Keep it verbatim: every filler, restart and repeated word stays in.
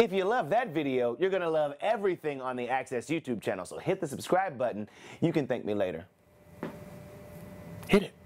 If you love that video, you're going to love everything on the Access YouTube channel, so hit the subscribe button. You can thank me later. Hit it.